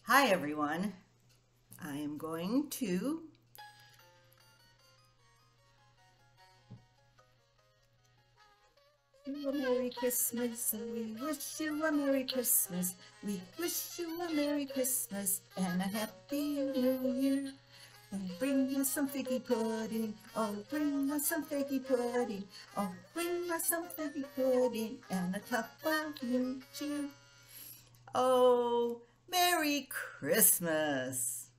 Hi everyone. I am going to you a Merry Christmas and we wish you a Merry Christmas. We wish you a Merry Christmas and a Happy New Year. And bring us some figgy pudding. Oh, bring us some figgy pudding. Oh, bring us some figgy pudding and a cup of new cheer. Oh, Merry Christmas.